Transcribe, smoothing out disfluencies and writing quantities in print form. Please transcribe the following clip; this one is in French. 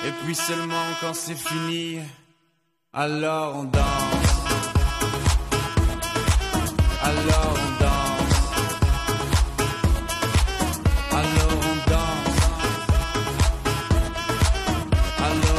Et puis seulement quand c'est fini, alors on danse. Alors on danse. Alors on danse. Alors